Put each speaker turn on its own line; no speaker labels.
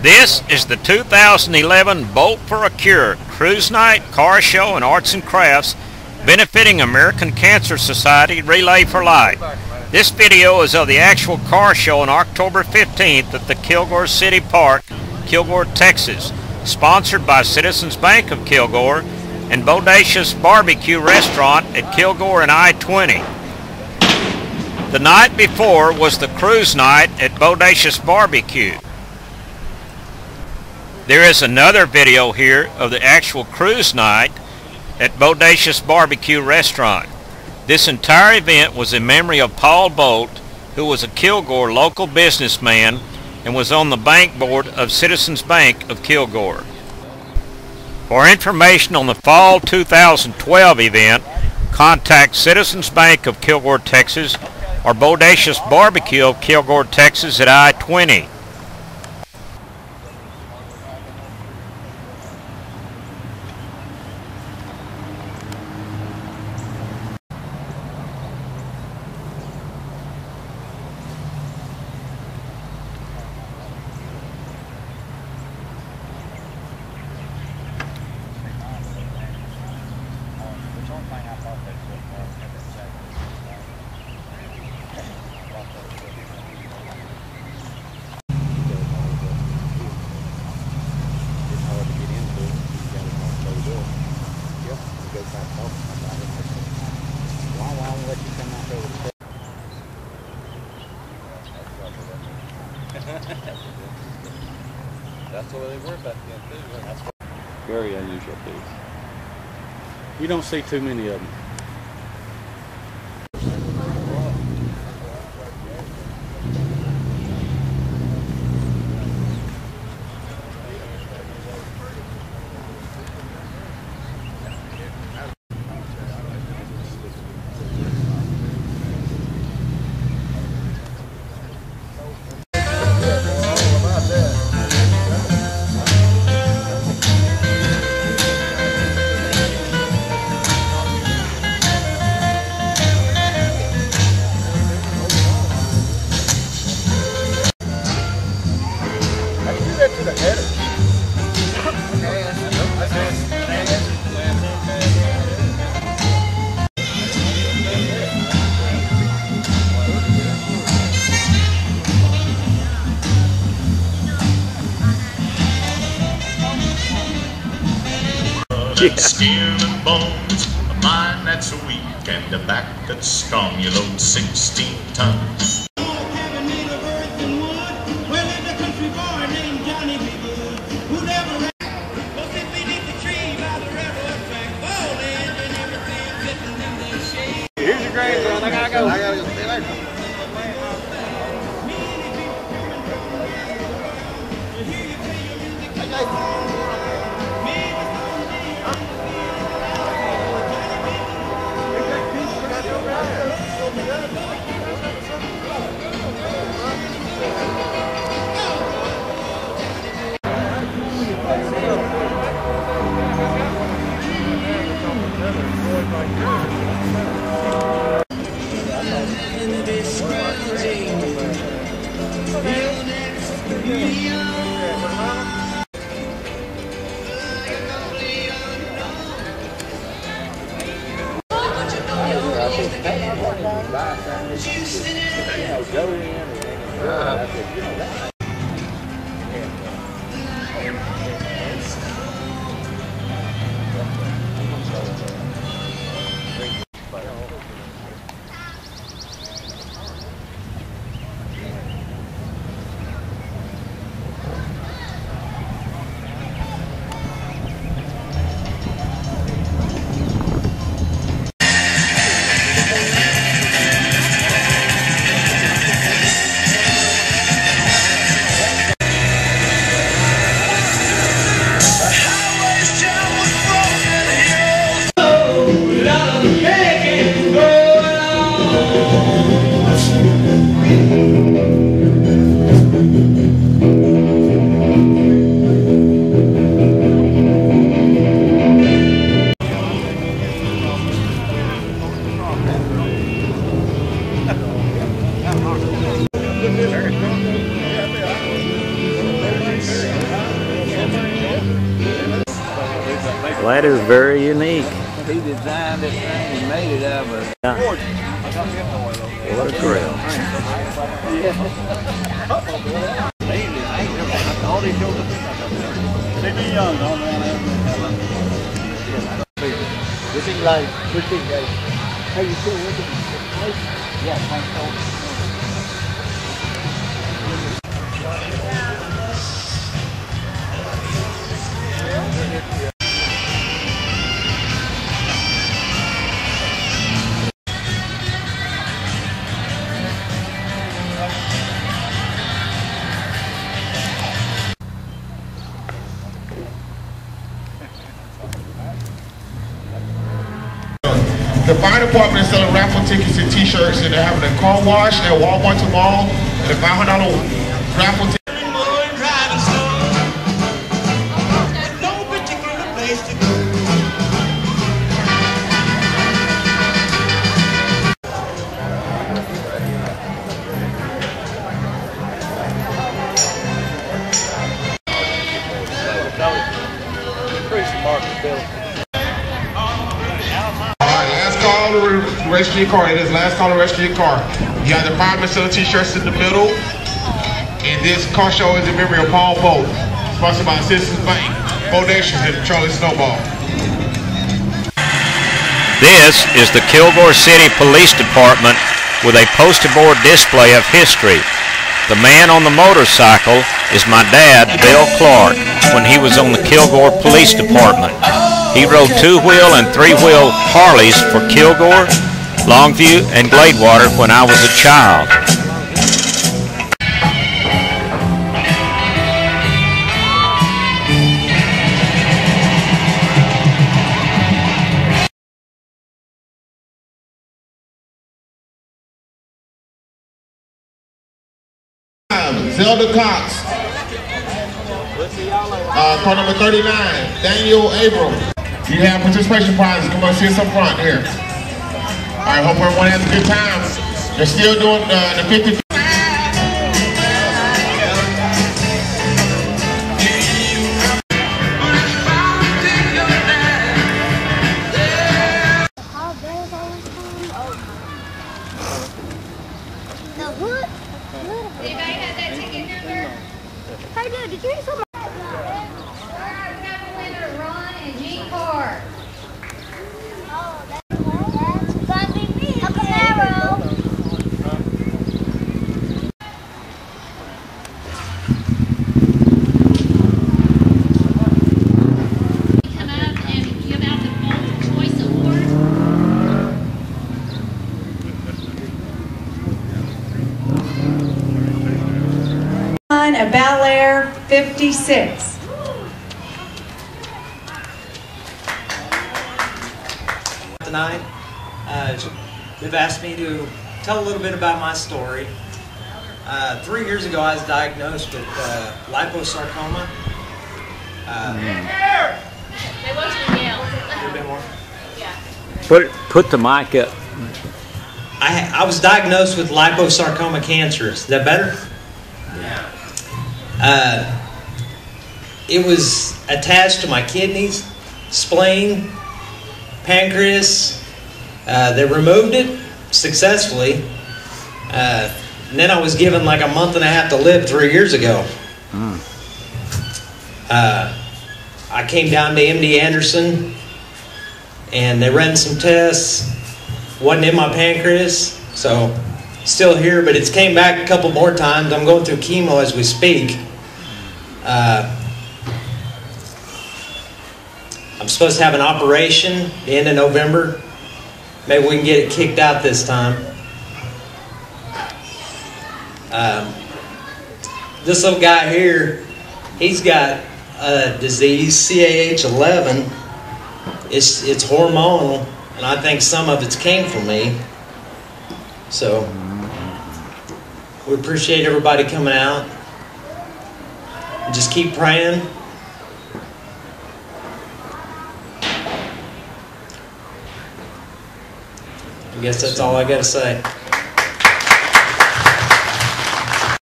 This is the 2011 Bolt for a Cure Cruise Night, Car Show, and Arts and Crafts benefiting American Cancer Society Relay for Life. This video is of the actual car show on October 15th at the Kilgore City Park, Kilgore, Texas, sponsored by Citizens Bank of Kilgore and Bodacious Barbecue Restaurant at Kilgore and I-20. The night before was the cruise night at Bodacious Barbecue. There is another video here of the actual cruise night at Bodacious Barbecue Restaurant. This entire event was in memory of Paul Bolt, who was a Kilgore local businessman and was on the bank board of Citizens Bank of Kilgore. For information on the fall 2012 event, contact Citizens Bank of Kilgore, Texas, or Bodacious Barbecue of Kilgore, Texas at I-20.
That's the way they were back then too. That's
very unusual piece. You don't see too many of them.
Skin and bones, a mind that's weak and a back that's strong. You load 16 tons.
Here's your grandson. I gotta go. See you later.
Well, that is very unique.
He designed this thing and made it out of it.
Yeah. What a grill.
This is like pretty guys. How you feel with it? Yeah, thanks.
The fire department is selling raffle tickets and t-shirts, and they're having a car wash at Walmart tomorrow, and a $500 raffle ticket. Register your car. It is last call to register your car. You have the firemen selling t-shirts in the middle. And this car show is in memory of Paul Bolt, sponsored by Citizens Bank, Foundations, and Charlie Snowball.
This is the Kilgore City Police Department with a poster board display of history. The man on the motorcycle is my dad, Bill Clark, when he was on the Kilgore Police Department. He rode 2-wheel and 3-wheel Harleys for Kilgore, Longview, and Gladewater when I was a child.
Zelda Cox. Car number 39, Daniel Abram. You have participation prizes. Come on, see us up front here. All right, hope everyone has a good time. They're still doing the 50.
Anybody have that ticket number? Hey, dude, did you do Ron and Jean Carr. Oh, that's gonna be me. A Camaro. Come up and give out the Multiple Choice Award.
At Bel Air 56.
Tonight, they've asked me to tell a little bit about my story. 3 years ago, I was diagnosed with liposarcoma.
They want you to yell.
A little bit more.
Yeah.
Put the mic up.
I was diagnosed with liposarcoma cancer. Is that better? Yeah. It was attached to my kidneys, spleen, pancreas. They removed it successfully. And then I was given like a month and a half to live 3 years ago. I came down to MD Anderson and they ran some tests. Wasn't in my pancreas, so still here, but it's came back a couple more times. I'm going through chemo as we speak. I'm supposed to have an operation the end of November. Maybe we can get it kicked out this time. This little guy here, he's got a disease, CAH11. It's hormonal, and I think some of it came from me. So we appreciate everybody coming out. And just keep praying. I guess that's all I got to say.